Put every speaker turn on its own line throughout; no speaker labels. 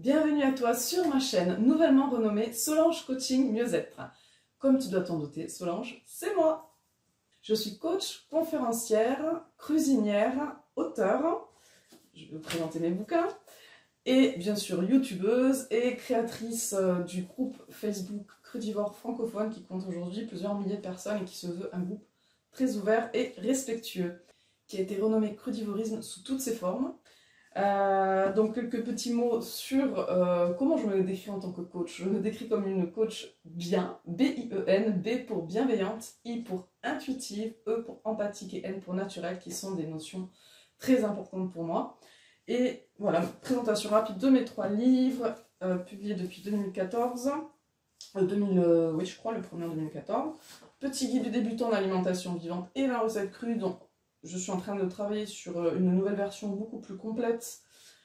Bienvenue à toi sur ma chaîne nouvellement renommée Solange Coaching Mieux-être. Comme tu dois t'en douter, Solange, c'est moi. Je suis coach, conférencière, cuisinière, auteure, je vais vous présenter mes bouquins, et bien sûr youtubeuse et créatrice du groupe Facebook Crudivore francophone qui compte aujourd'hui plusieurs milliers de personnes et qui se veut un groupe très ouvert et respectueux, qui a été renommé Crudivorisme sous toutes ses formes. Donc quelques petits mots sur comment je me décris en tant que coach. Je me décris comme une coach bien, B-I-E-N, B pour bienveillante, I pour intuitive, E pour empathique et N pour naturel, qui sont des notions très importantes pour moi. Et voilà, présentation rapide de mes 3 livres, publiés depuis 2014, oui je crois, le premier en 2014. Petit guide du débutant en alimentation vivante et la recette crue, dont je suis en train de travailler sur une nouvelle version beaucoup plus complète,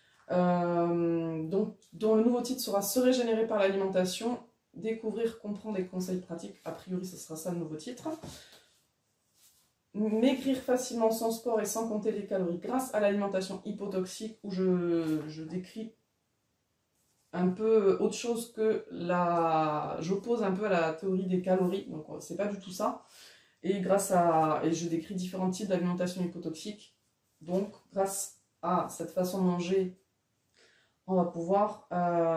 dont le nouveau titre sera « Se régénérer par l'alimentation, découvrir, comprendre et conseils pratiques ». A priori, ce sera ça le nouveau titre. Maigrir facilement sans sport et sans compter les calories grâce à l'alimentation hypotoxique, où je décris un peu autre chose que j'oppose un peu à la théorie des calories, donc c'est pas du tout ça. Et je décris différents types d'alimentation hypotoxique. Donc, grâce à cette façon de manger, on va pouvoir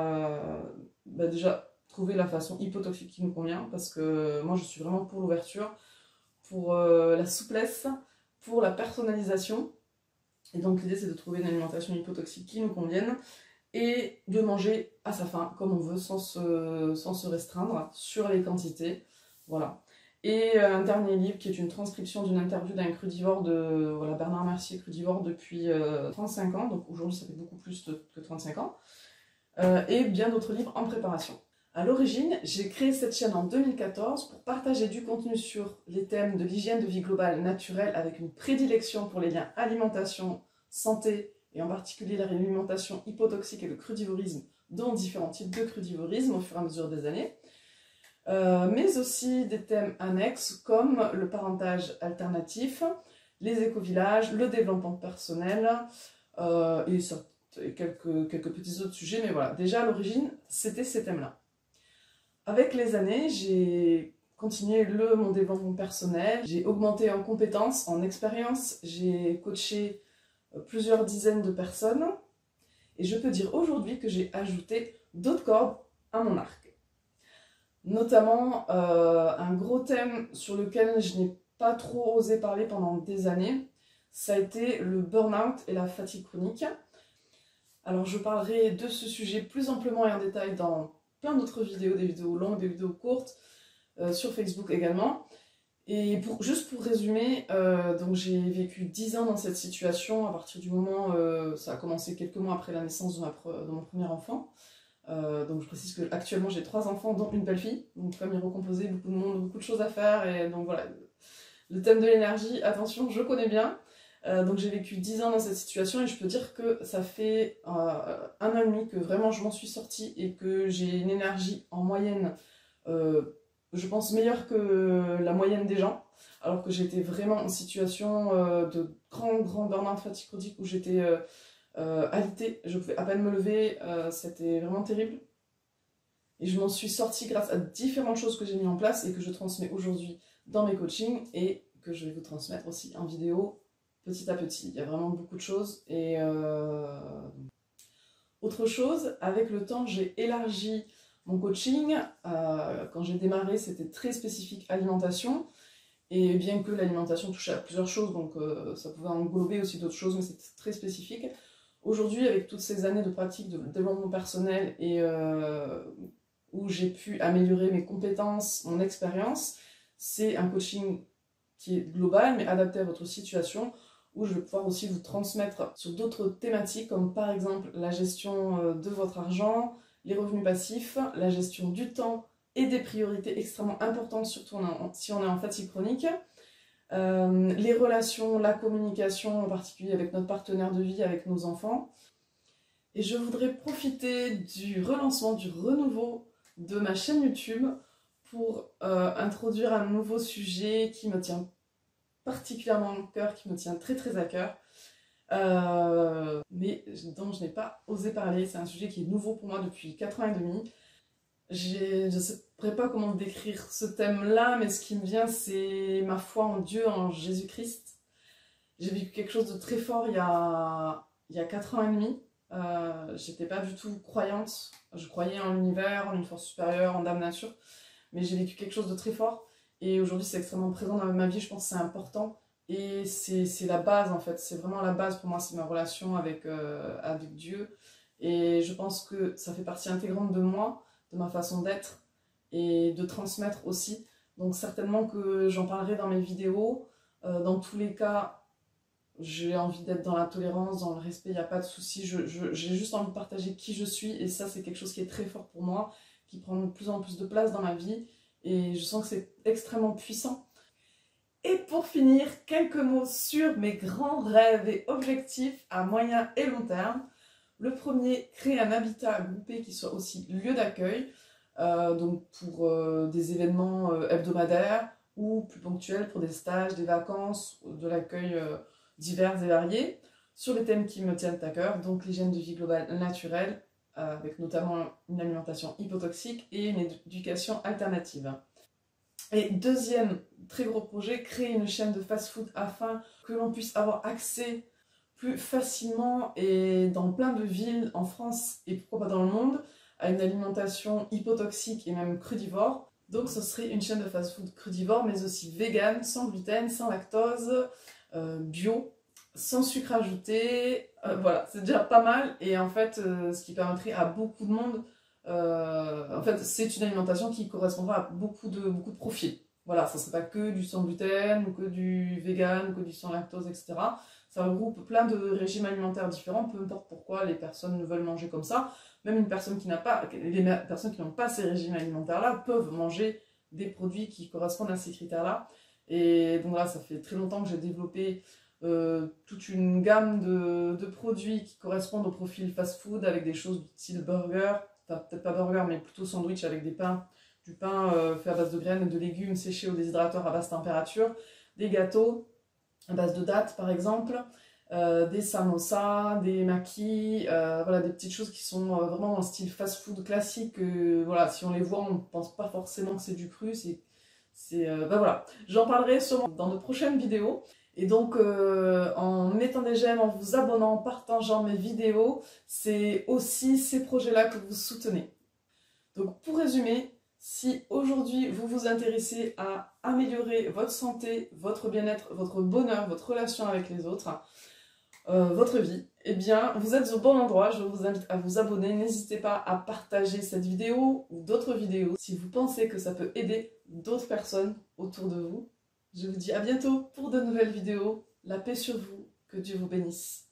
déjà trouver la façon hypotoxique qui nous convient. Parce que moi, je suis vraiment pour l'ouverture, pour la souplesse, pour la personnalisation. Et donc, l'idée, c'est de trouver une alimentation hypotoxique qui nous convienne et de manger à sa faim, comme on veut, sans se restreindre sur les quantités. Voilà. Et un dernier livre qui est une transcription d'une interview d'un crudivore de Bernard Mercier, crudivore depuis 35 ans, donc aujourd'hui ça fait beaucoup plus que 35 ans, et bien d'autres livres en préparation. À l'origine, j'ai créé cette chaîne en 2014 pour partager du contenu sur les thèmes de l'hygiène de vie globale naturelle avec une prédilection pour les liens alimentation, santé, et en particulier l'alimentation hypotoxique et le crudivorisme, dont différents types de crudivorisme au fur et à mesure des années. Mais aussi des thèmes annexes comme le parentage alternatif, les éco-villages, le développement personnel et quelques petits autres sujets. Mais voilà, déjà à l'origine, c'était ces thèmes-là. Avec les années, j'ai continué mon développement personnel, j'ai augmenté en compétences, en expérience, j'ai coaché plusieurs dizaines de personnes et je peux dire aujourd'hui que j'ai ajouté d'autres cordes à mon arc. Notamment un gros thème sur lequel je n'ai pas trop osé parler pendant des années, ça a été le burn-out et la fatigue chronique. Alors je parlerai de ce sujet plus amplement et en détail dans plein d'autres vidéos, des vidéos longues, des vidéos courtes, sur Facebook également. Et juste pour résumer, donc j'ai vécu 10 ans dans cette situation à partir du moment, ça a commencé quelques mois après la naissance de mon premier enfant. Donc je précise que actuellement j'ai 3 enfants dont une belle-fille, donc famille recomposée, beaucoup de monde, beaucoup de choses à faire, et donc voilà, le thème de l'énergie, attention, je connais bien. Donc j'ai vécu 10 ans dans cette situation et je peux dire que ça fait 1 an et demi que vraiment je m'en suis sortie et que j'ai une énergie en moyenne, je pense meilleure que la moyenne des gens, alors que j'étais vraiment en situation de grand burn-out fatigue chronique où j'étais alitée, je pouvais à peine me lever, c'était vraiment terrible. Et je m'en suis sortie grâce à différentes choses que j'ai mis en place et que je transmets aujourd'hui dans mes coachings et que je vais vous transmettre aussi en vidéo petit à petit. Il y a vraiment beaucoup de choses. Et autre chose, avec le temps, j'ai élargi mon coaching. Quand j'ai démarré, c'était très spécifique alimentation. Et bien que l'alimentation touchait à plusieurs choses, donc ça pouvait englober aussi d'autres choses, mais c'était très spécifique. Aujourd'hui, avec toutes ces années de pratique de développement personnel et où j'ai pu améliorer mes compétences, mon expérience, c'est un coaching qui est global, mais adapté à votre situation, où je vais pouvoir aussi vous transmettre sur d'autres thématiques, comme par exemple la gestion de votre argent, les revenus passifs, la gestion du temps et des priorités extrêmement importantes, surtout si on est en fatigue chronique, les relations, la communication, en particulier avec notre partenaire de vie, avec nos enfants. Et je voudrais profiter du relancement, du renouveau de ma chaîne YouTube pour introduire un nouveau sujet qui me tient particulièrement au cœur, qui me tient très à cœur. mais dont je n'ai pas osé parler. C'est un sujet qui est nouveau pour moi depuis 4 ans et demi. Je ne saurais pas comment décrire ce thème-là, mais ce qui me vient, c'est ma foi en Dieu, en Jésus-Christ. J'ai vécu quelque chose de très fort il y a 4 ans et demi. J'étais pas du tout croyante. Je croyais en l'univers, en une force supérieure, en dame nature. Mais j'ai vécu quelque chose de très fort. Et aujourd'hui, c'est extrêmement présent dans ma vie. Je pense que c'est important. Et c'est la base, en fait. C'est vraiment la base pour moi. C'est ma relation avec Dieu. Et je pense que ça fait partie intégrante de moi, de ma façon d'être et de transmettre aussi. Donc certainement que j'en parlerai dans mes vidéos. Dans tous les cas, j'ai envie d'être dans la tolérance, dans le respect, il n'y a pas de souci. J'ai juste envie de partager qui je suis et ça, c'est quelque chose qui est très fort pour moi, qui prend de plus en plus de place dans ma vie et je sens que c'est extrêmement puissant. Et pour finir, quelques mots sur mes grands rêves et objectifs à moyen et long terme. Le premier, créer un habitat groupé qui soit aussi lieu d'accueil, donc pour des événements hebdomadaires ou plus ponctuels pour des stages, des vacances, de l'accueil divers et variés, sur les thèmes qui me tiennent à cœur, donc l'hygiène de vie globale naturelle, avec notamment une alimentation hypotoxique et une éducation alternative. Et deuxième très gros projet, créer une chaîne de fast-food afin que l'on puisse avoir accès plus facilement et dans plein de villes en France et pourquoi pas dans le monde à une alimentation hypotoxique et même crudivore. Donc ce serait une chaîne de fast-food crudivore mais aussi vegan, sans gluten, sans lactose, bio, sans sucre ajouté. Voilà, c'est déjà pas mal et en fait ce qui permettrait à beaucoup de monde, en fait c'est une alimentation qui correspondra à beaucoup de profils. Voilà, ça serait pas que du sans gluten ou que du vegan ou que du sans lactose, etc. Ça regroupe plein de régimes alimentaires différents, peu importe pourquoi les personnes ne veulent manger comme ça. Même une personne qui n'a pas, les personnes qui n'ont pas ces régimes alimentaires-là peuvent manger des produits qui correspondent à ces critères-là. Et donc là, ça fait très longtemps que j'ai développé toute une gamme de produits qui correspondent au profil fast-food avec des choses du style burger, enfin peut-être pas burger, mais plutôt sandwich avec du pain fait à base de graines et de légumes séchés au déshydrateur à basse température, des gâteaux à base de dattes par exemple, des samosas, des makis, voilà, des petites choses qui sont vraiment dans le style fast-food classique. Voilà, si on les voit, on ne pense pas forcément que c'est du cru. Ben voilà, j'en parlerai sûrement dans de prochaines vidéos. Et donc, en mettant des j'aime, en vous abonnant, en partageant mes vidéos, c'est aussi ces projets-là que vous soutenez. Donc, pour résumer, si aujourd'hui vous vous intéressez à améliorer votre santé, votre bien-être, votre bonheur, votre relation avec les autres, votre vie, eh bien vous êtes au bon endroit. Je vous invite à vous abonner. N'hésitez pas à partager cette vidéo ou d'autres vidéos si vous pensez que ça peut aider d'autres personnes autour de vous. Je vous dis à bientôt pour de nouvelles vidéos. La paix sur vous, que Dieu vous bénisse.